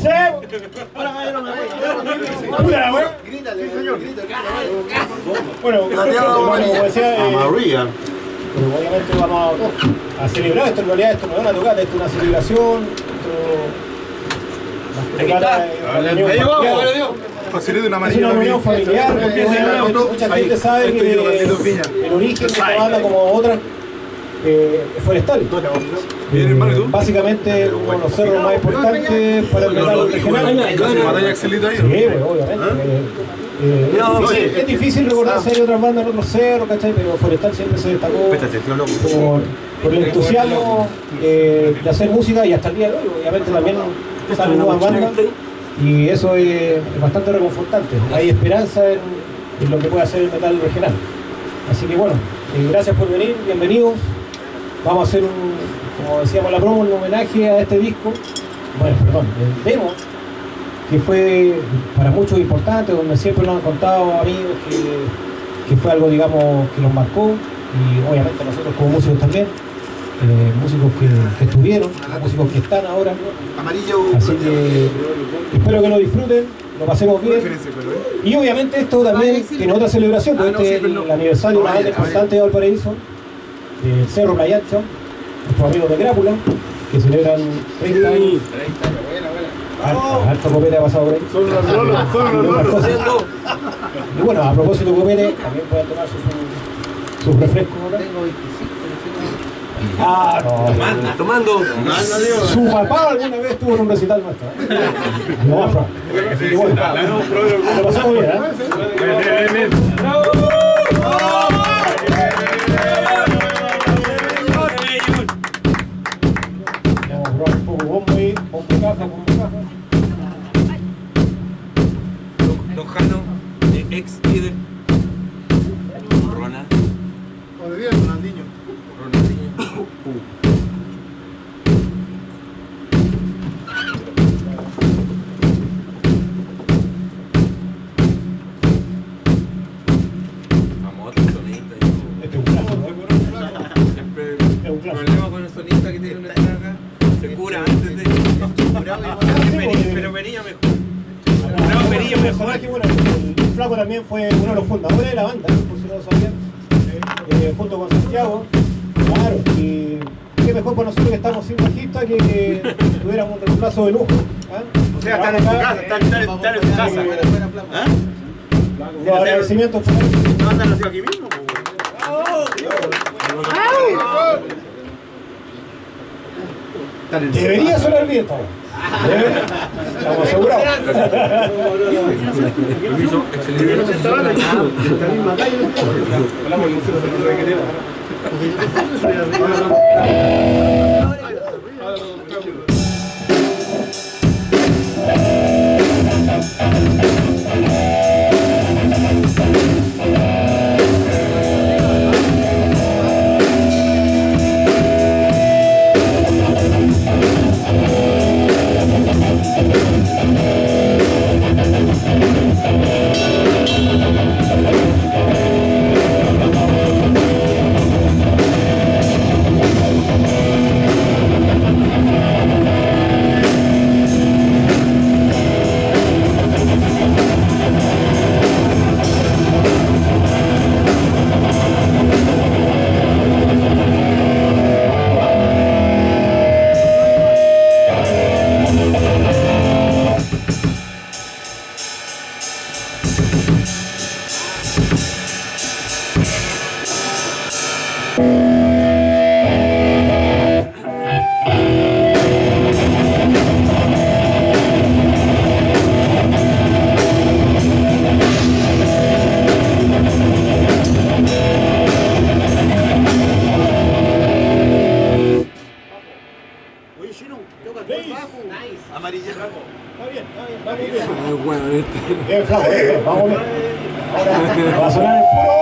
Grítale, señor. Bueno, como decía, María. pero obviamente vamos a celebrar esto. En realidad esto no es una tocata, esto es una celebración. Facilite una Es una reunión familiar, porque mucha gente sabe que el origen de esta banda, como otras, es forestal. Básicamente uno de los cerros más importantes para el metal regional. Sí, obviamente. Es difícil recordar si hay otras bandas en otros cerros, ¿cachai? Pero forestal siempre se destacó por el entusiasmo de hacer música, y hasta el día de hoy, obviamente también salen nuevas bandas. Y eso es bastante reconfortante. Hay esperanza en lo que puede hacer el metal regional. Así que bueno, gracias por venir, bienvenidos. Vamos a hacer como decíamos la promo, un homenaje a este disco. Bueno, perdón, el demo, que fue para muchos importante, donde siempre nos han contado amigos que fue algo, digamos, que nos marcó. Y obviamente nosotros como músicos también. Músicos que estuvieron, músicos que están ahora. Así que espero que lo disfruten, lo pasemos bien. Y obviamente esto también tiene otra celebración, porque este es el aniversario de una banda importante de Valparaíso, del Cerro Playa Ancha, nuestros amigos de Crápula, que celebran 30 años. Harto copete ha pasado por ahí. Y bueno, a propósito de copete, también pueden tomar sus refrescos acá. Ah, no. Tomando. Su papá alguna vez tuvo en un recital nuestro. No, Rafa. Y bueno, lo pasamos bien, ¿eh? ¡Bravo! Vamos a probar un poco bombo ahí, bombo caja. Don Jano, ex líder. Ronald. Hoy día Ronaldinho. Problema con el sonista que tiene una acá. Se cura antes de. Pero venía mejor. No, venía mejor. Que bueno, el Flaco también fue uno de los fundadores de la banda, por si no lo sabían, junto con Santiago. Claro, y qué mejor para nosotros que estamos sin bajista que tuviéramos un reemplazo de lujo. O sea, están en tu casa, están en tu casa. Los agradecimientos. ¿No andan nacido aquí mismo? Debería sonar bien, estamos asegurados. Bien, Flaco, vamos bien. Ahora va a sonar el puro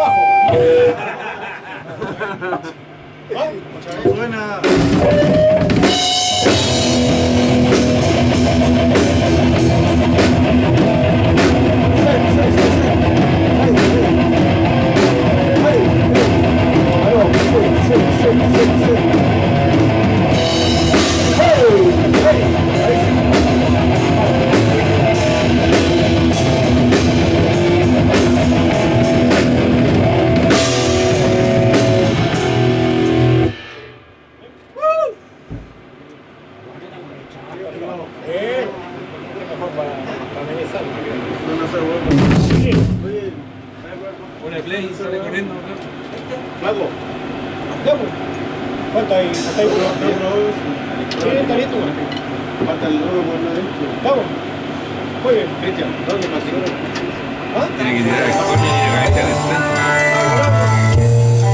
bajo. Buena. Hey, hey, hey. Flaco. Ya, pues. Falta ahí, hasta ahí. Sí, está listo. Falta el logo por adentro. Vamos. Muy bien. Cristian, ¿dónde más? ¿Ah? Tiene que tirar el coño y la cabeza del centro.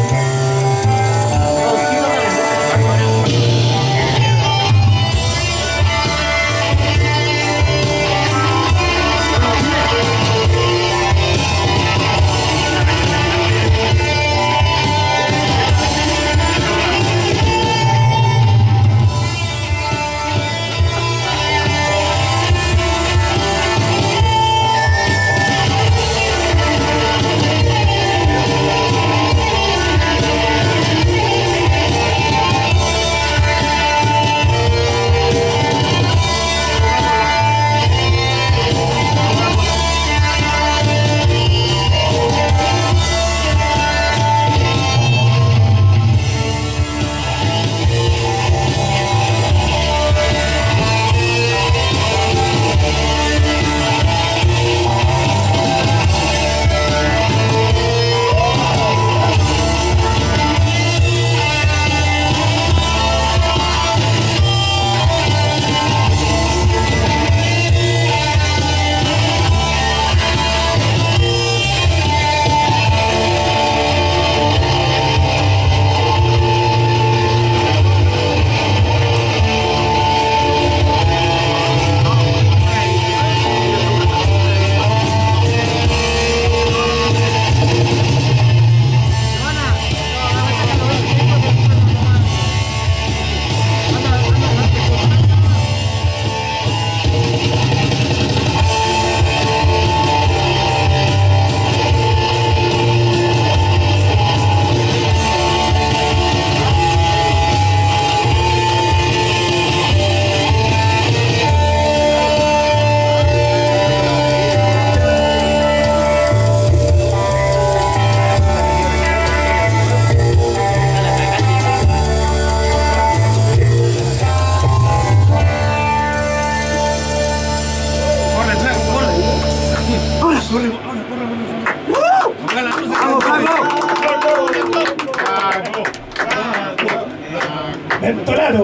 ¡Ventorano!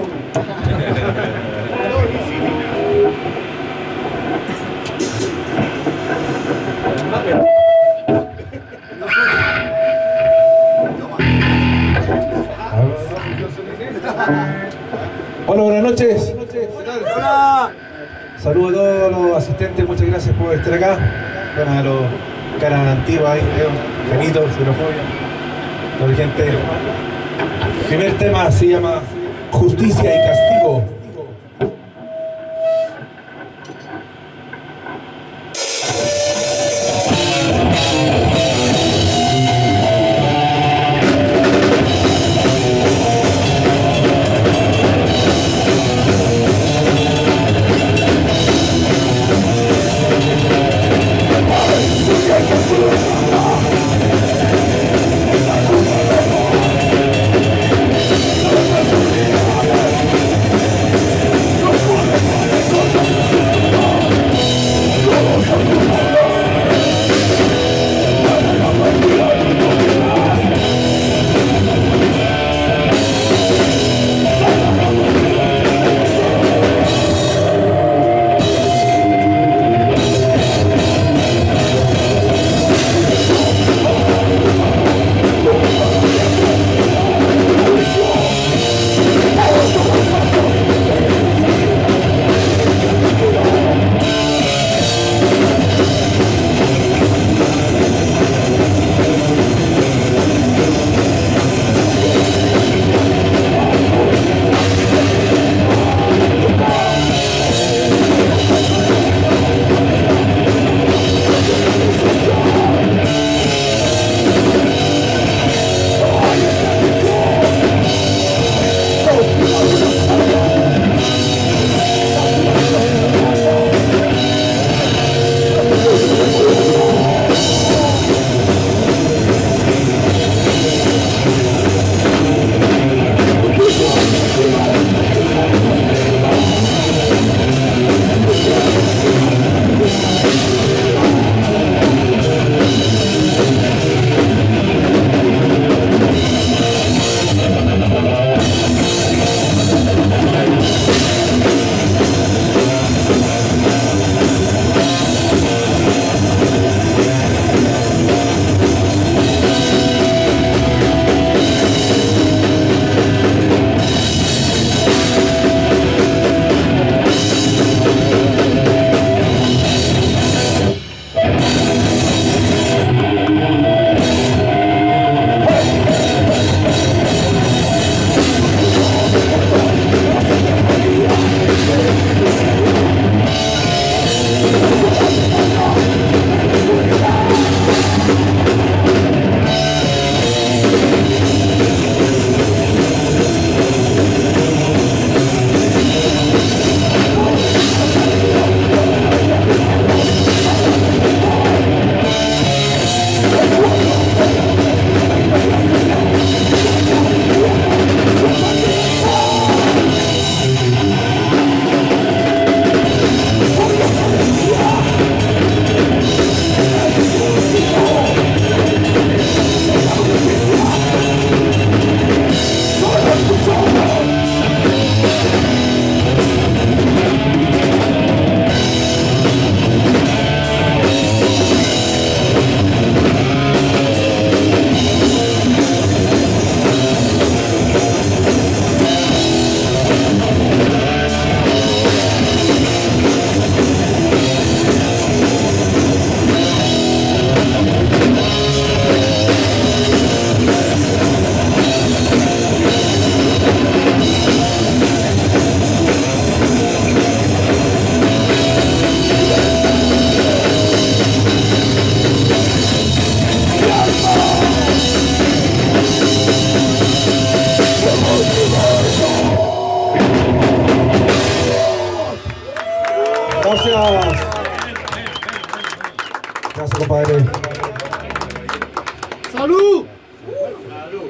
Hola, buenas noches. Hola. Saludos a todos los asistentes, muchas gracias por estar acá. Bueno, a los caras antiguas ahí, Janito, Xenofobia, toda la gente. El primer tema se llama Justicia y Castigo.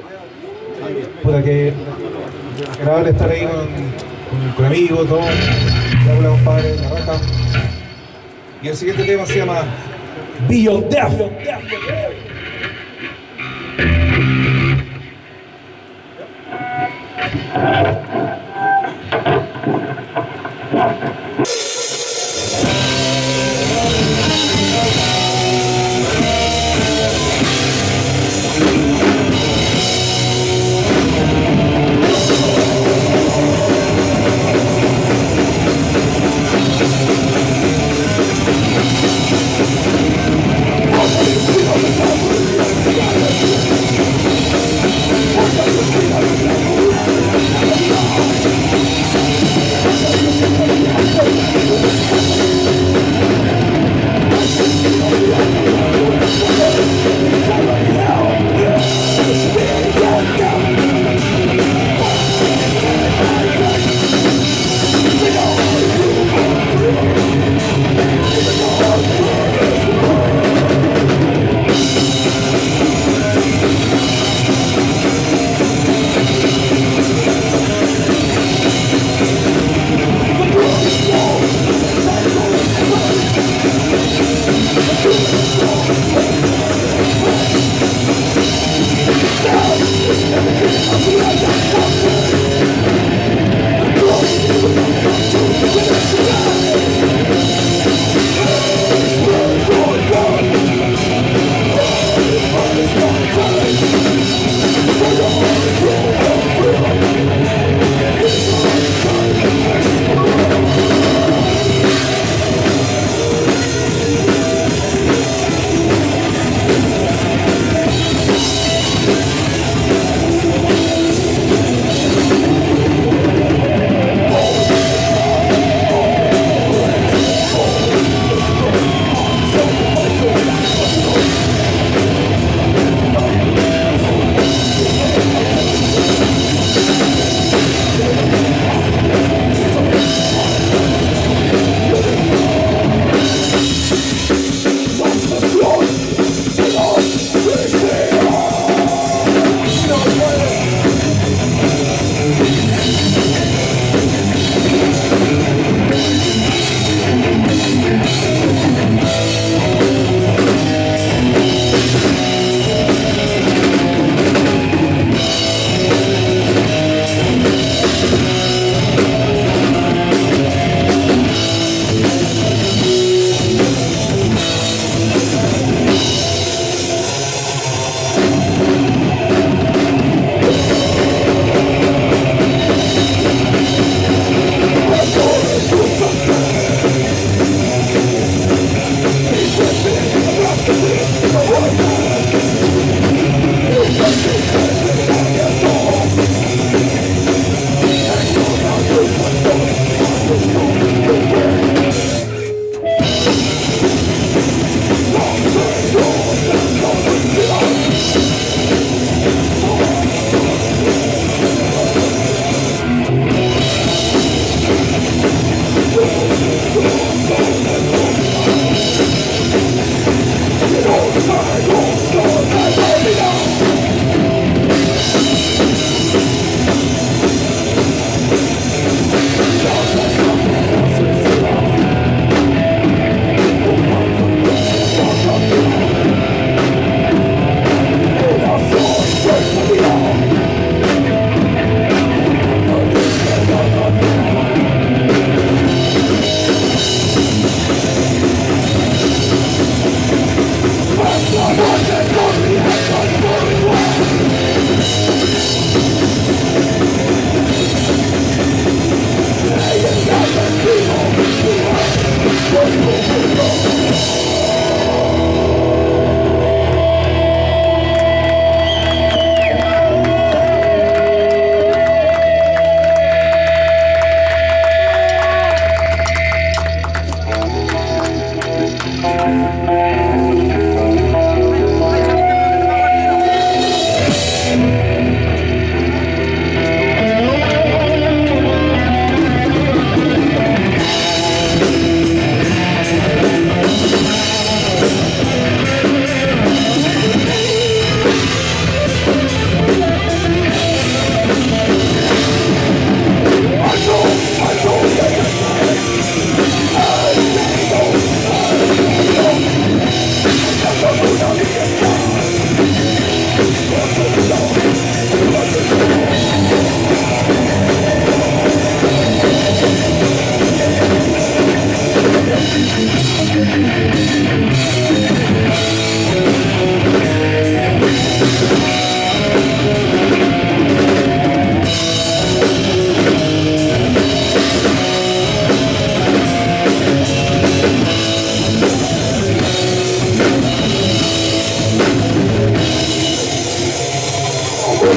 puta que agradable estar ahí con amigos, todo. Hola, compadre, la raja. Y el siguiente tema se llama Beyond Death.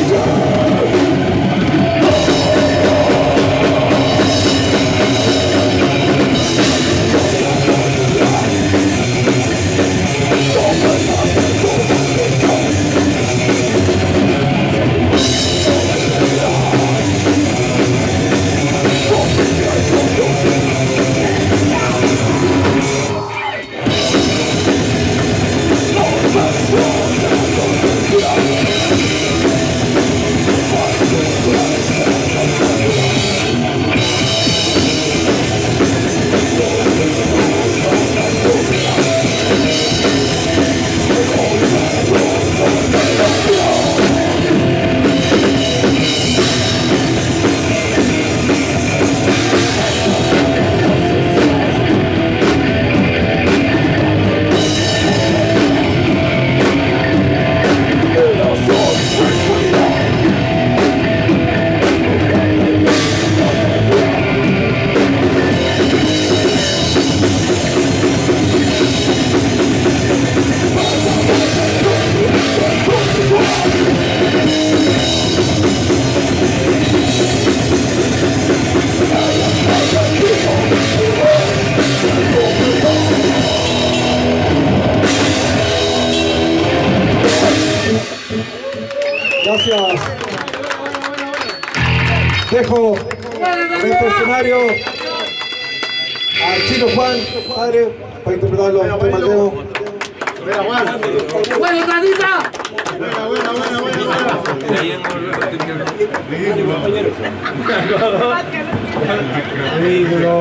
Gracias. Dejo en este escenario al Chino Juan, padre, para interpretar los temas de demo. Buena, Juan. ¡Buena, Tadita! Ridículo.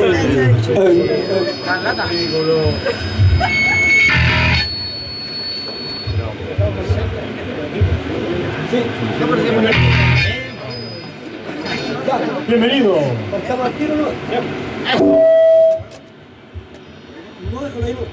Bienvenido. ¿Estamos al tiro o no? No, déjalo ahí.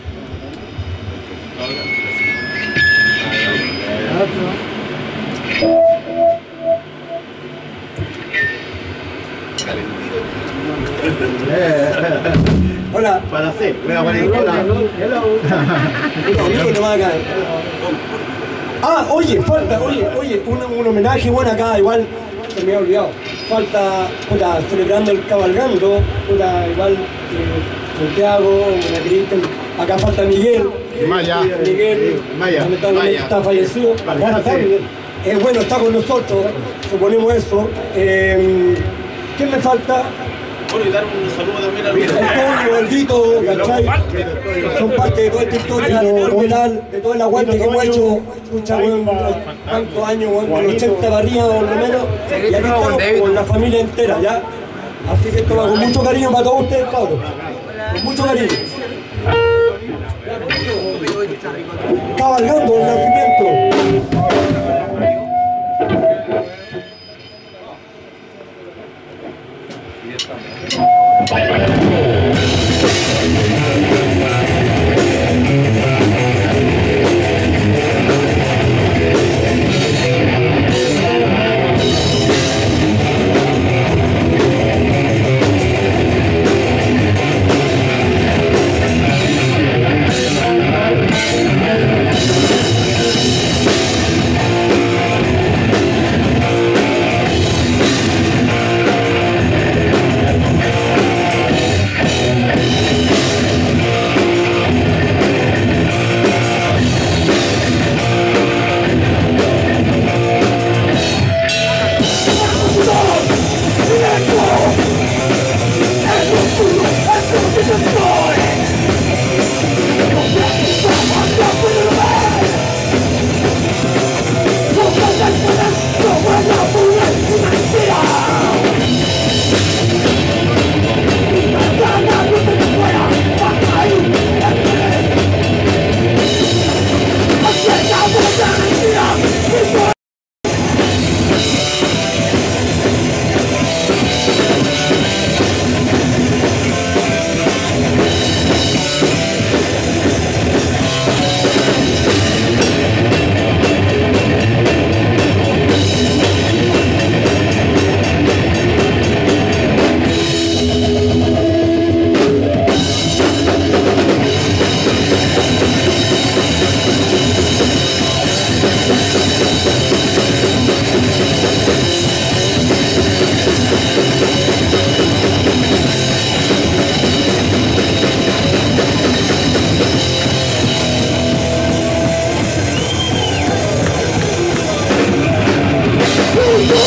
Hola. Para hacer. Venga, hola. Amigo, no va a caer. Ah, oye, falta, un homenaje bueno acá, igual se me ha olvidado. Falta, puta, celebrando el cabalgando, puta, igual Santiago, Cristian, acá falta Miguel. Maya. Miguel, Maya. lamentablemente está fallecido. Acá está Miguel. Bueno, está con nosotros, suponemos eso. ¿Quién me falta? Bueno, y dar un saludo también al El Toño, el Vito, ¿cachai? Son parte de toda esta historia del metal, de todo el aguante que hemos hecho, escucha, weón, tantos años, weón, del 80 para arriba, por lo menos, y aquí estamos con la familia entera, ¿ya? Así que esto va con mucho cariño para todos ustedes, cabros. Con mucho cariño. Cabalgando el nacimiento.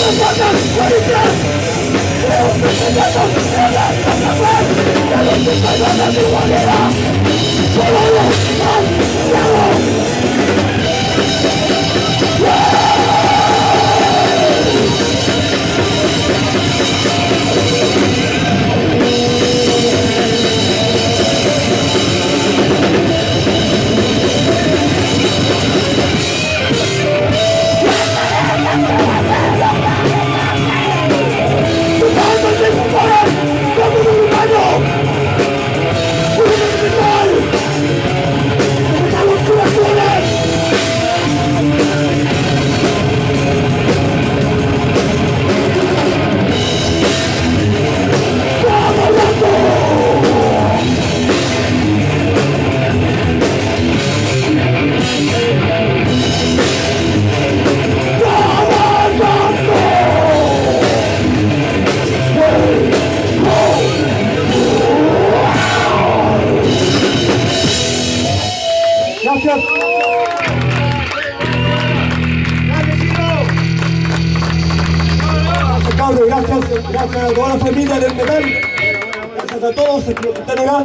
Gracias a toda la familia del metal, gracias a todos los que están acá.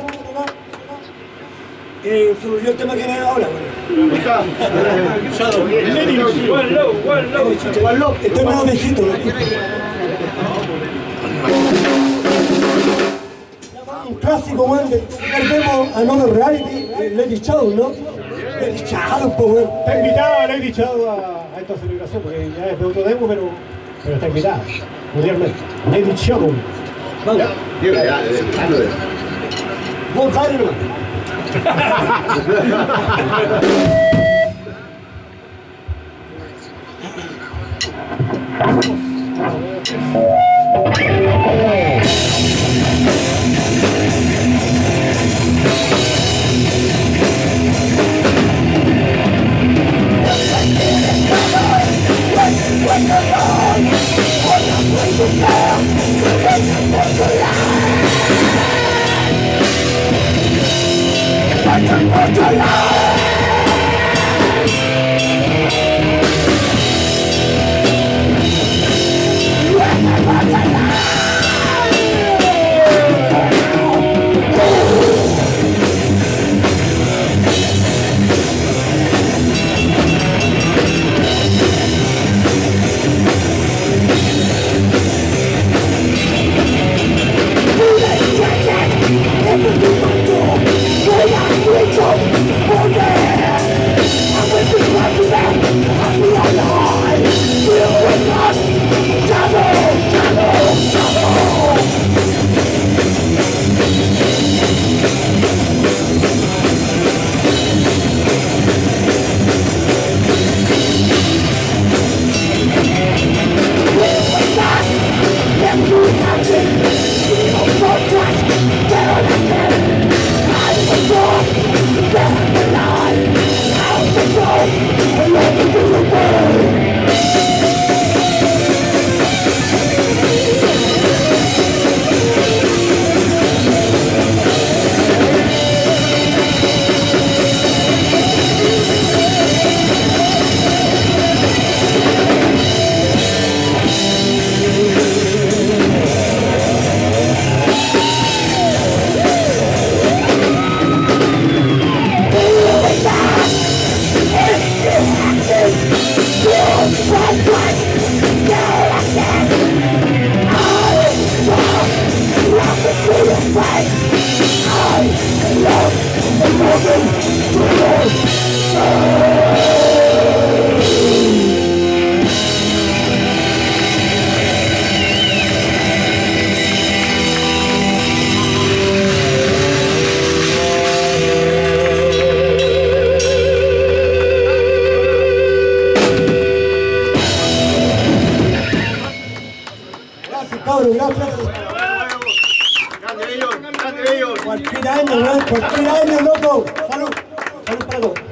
Se olvidó el tema que viene ahora. Estoy medio viejito. Un clásico, weón, perdemos a Novel Reality, Lady Shadow, ¿no? Lady Shadow, pues, weón. Está invitada Lady Shadow a esta celebración, porque ya es de otro demo, pero está invitada, mundialmente. Lady Shadow. Vamos. Vamos, dale, hermano. Cualquier año, loco. Salud. Salud para todos.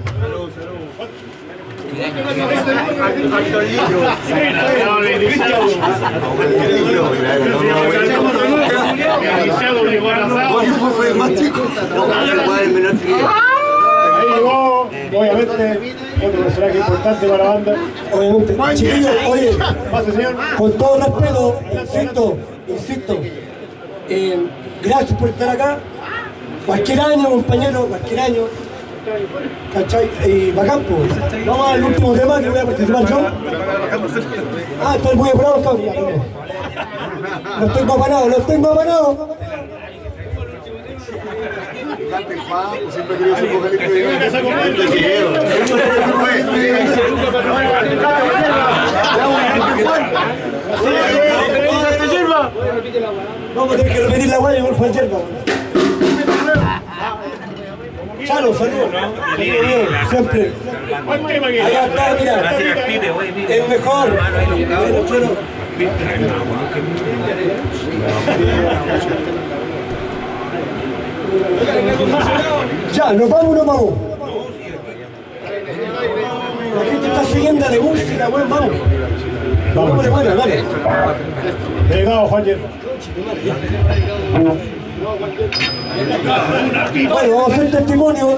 Ahí llegó, obviamente, otro personaje importante para la banda. Obviamente. Chiquillos, oye, Pase, señor. con todo respeto, insisto, gracias por estar acá. Cualquier año, compañero, cualquier año. ¿Cachai? Y bacán, pues. Vamos al último tema que voy a participar yo. Ah, estoy muy apurado, cabrón. Los tengo apanados, Cante Juan, siempre quería ser vocalista de Vamos a tener que repetir la guaya con Juan Yerba. Chalo, saludos. Siempre. Allá está, mira. Es mejor. Ya, nos vamos o no vamos. La gente está siguiendo de música, weón, vamos. Vamos, bueno, dale. Delegado Juan Yerba. Bueno, vamos a hacer testimonio.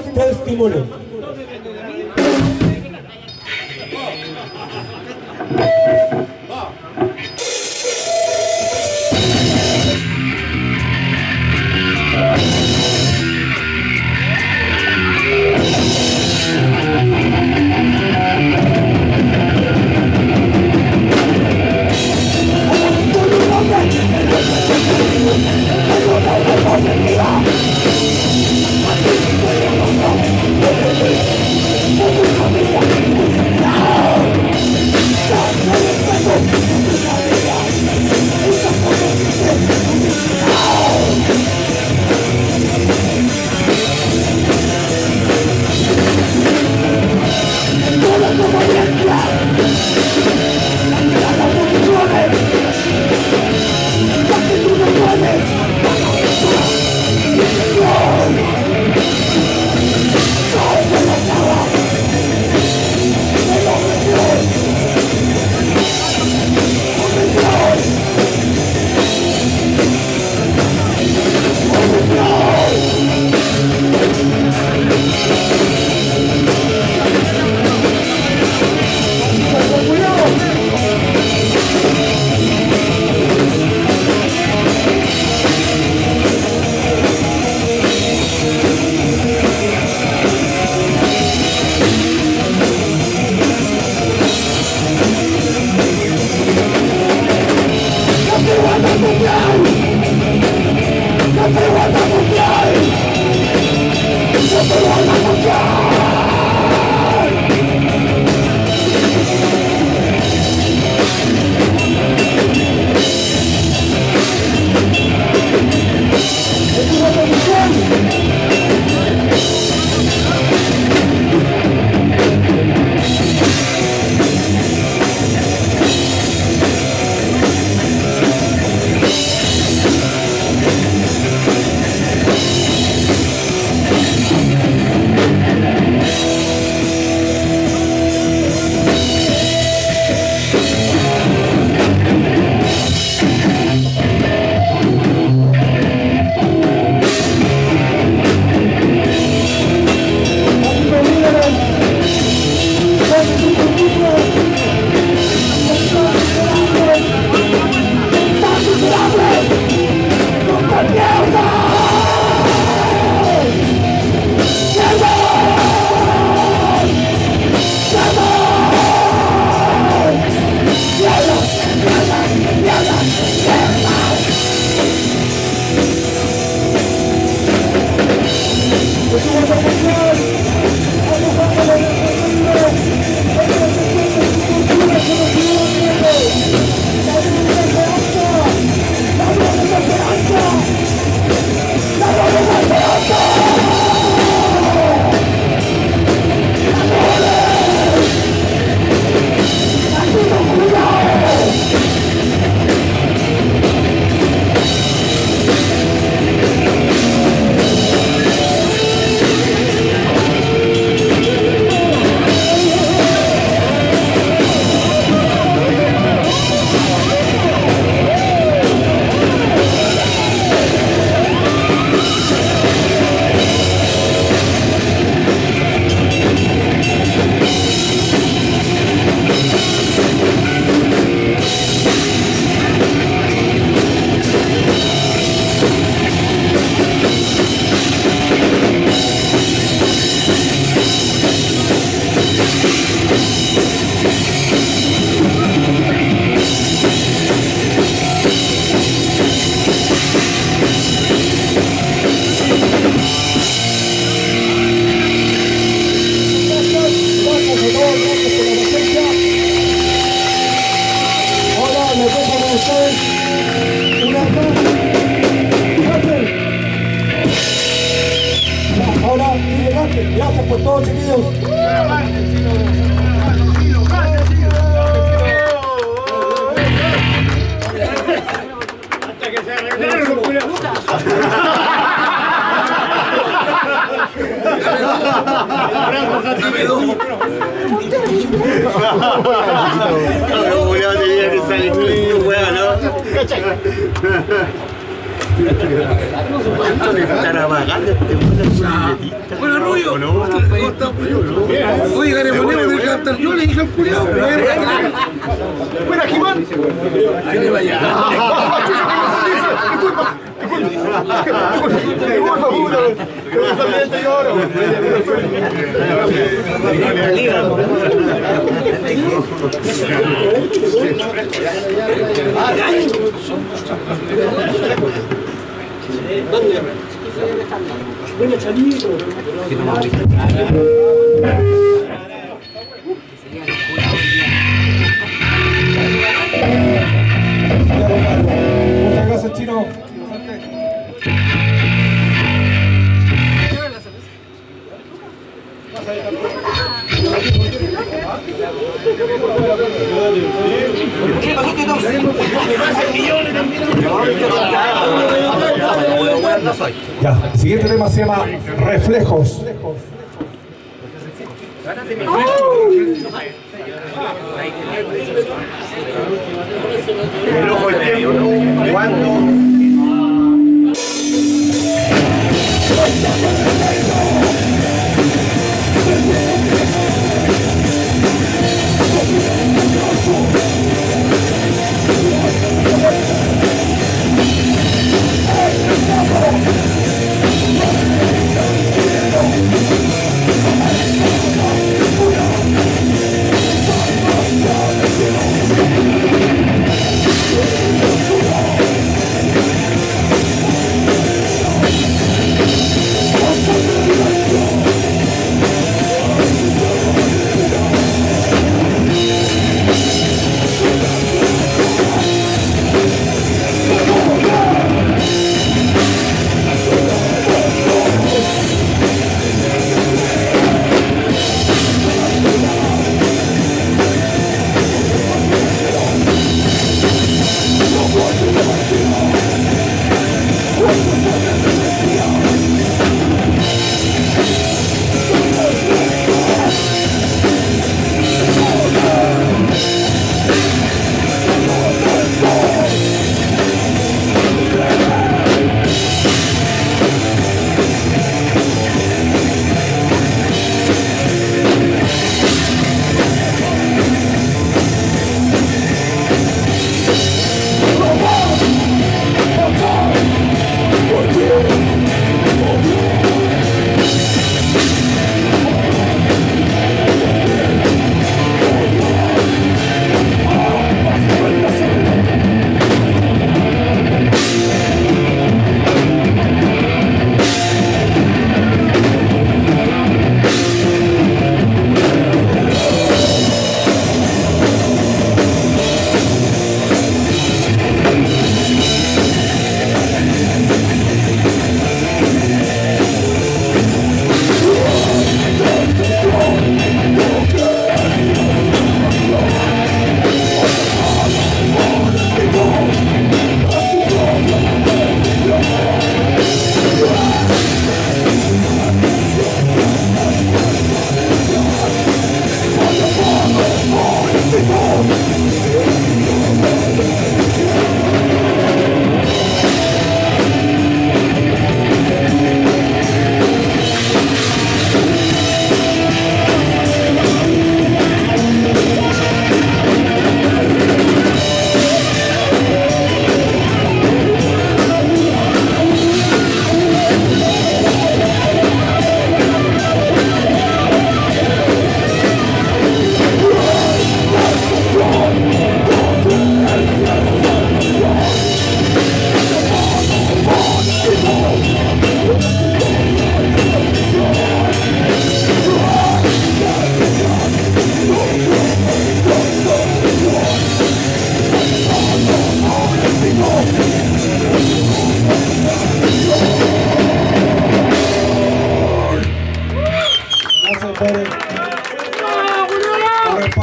No! tenía que salir con el hueá, ¿no? Están apagando este mundo. Bueno, Rubio, ¿cómo estás? Oye, ganemoneo, tengo que cantar yo, le dije al culiao. ¡Buena, Jimán! ¿Qué vaya? Bueno, chavito. Muchas gracias, Chino. Ya, el siguiente tema se llama Reflejos.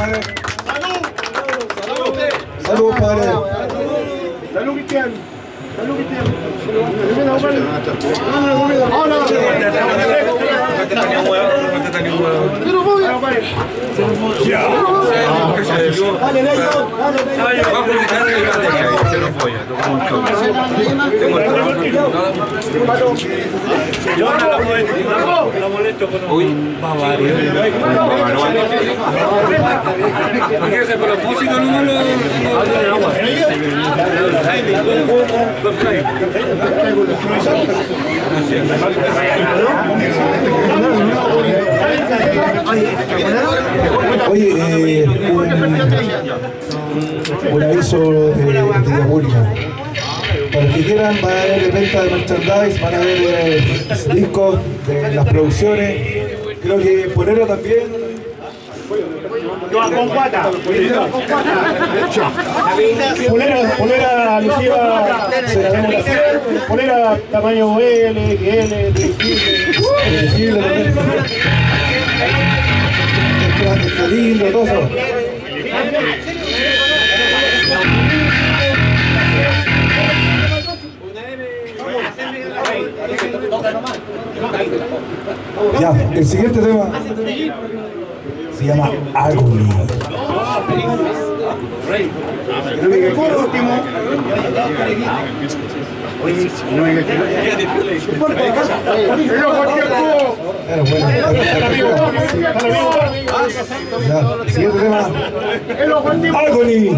Salud, padre. Salud, Cristian. Oye, un aviso de vía pública. Para los que quieran, van a haber venta de merchandise, van a haber discos de las producciones. Creo que Polero también. Polera alusiva, polera tamaño L, XL, Elegible también. Está lindo, todo eso. Ya, el siguiente tema se llama Agony. Por último, Era bueno. Ya, siguiente tema. Agony.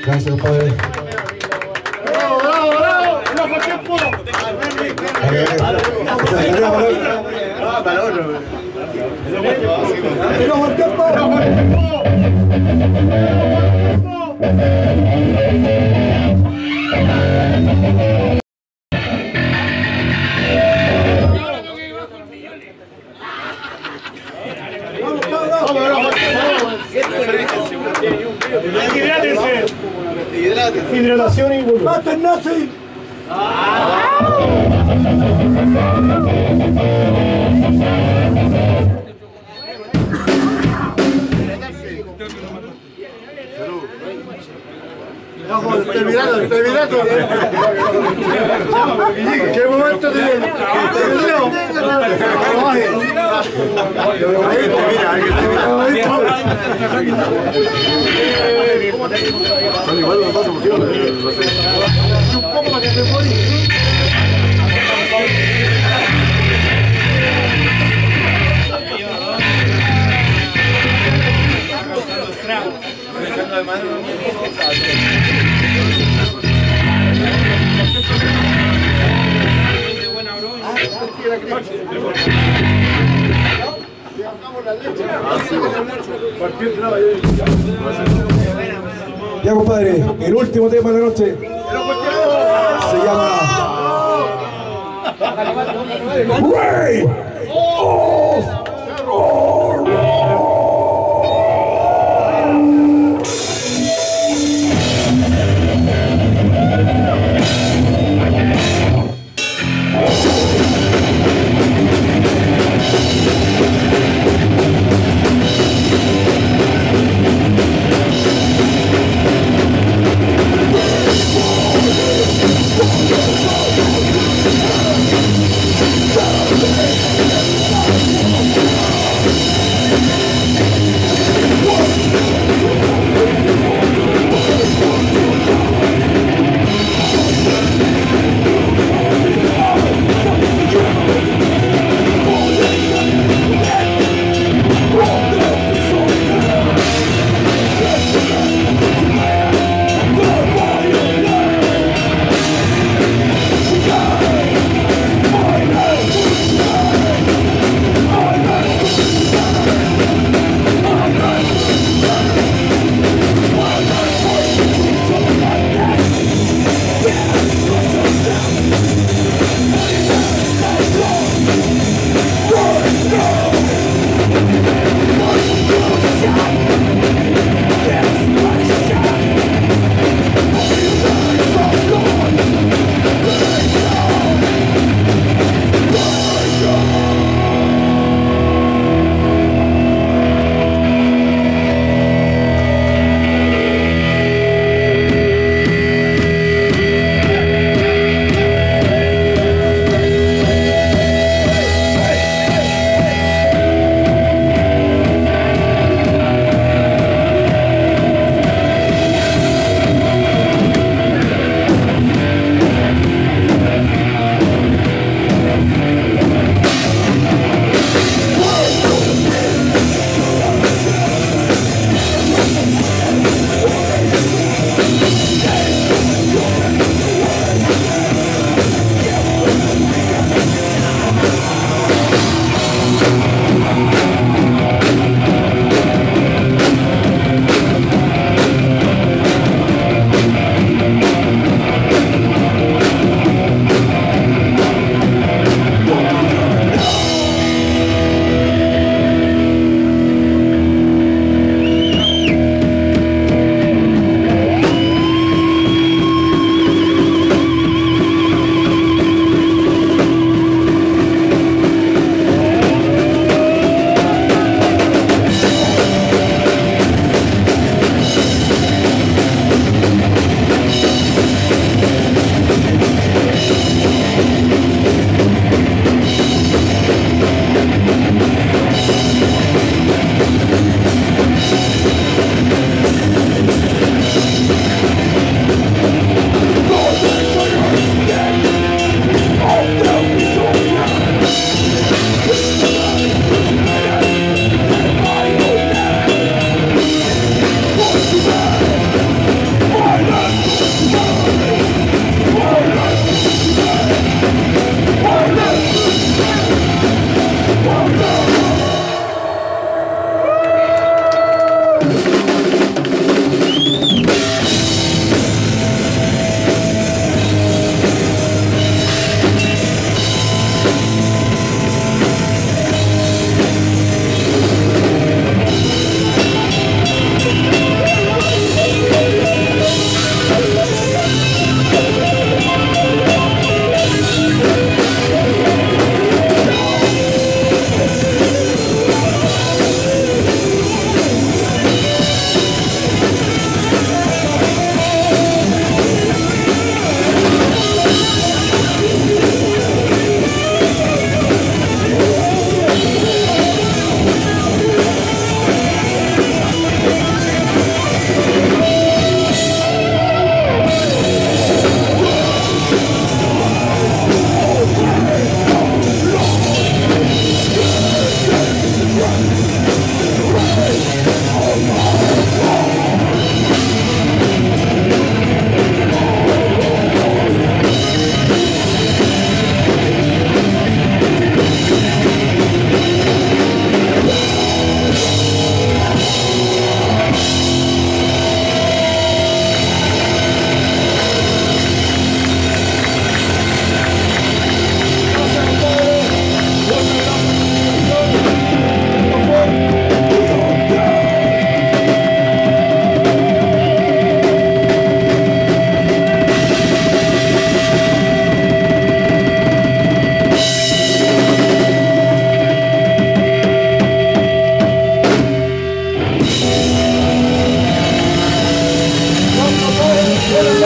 Gracias, compadre. ¡Bravo, bravo, bravo! ¡No fue tiempo! Hidratación y volumen. ¡Maten nazi! Estoy mirando. ¿Qué momento tiene? Son igual los dos emociones. Un poco para que te mueras. Ya, compadre, el último tema de la noche se llama Reign of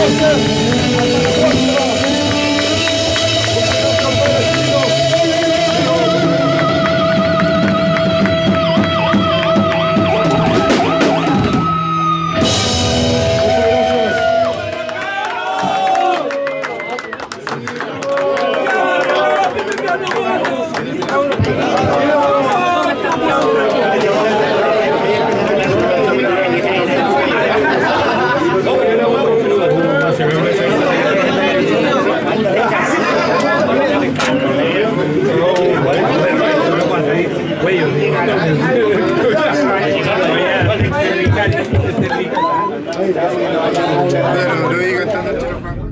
Pero no digas tanto.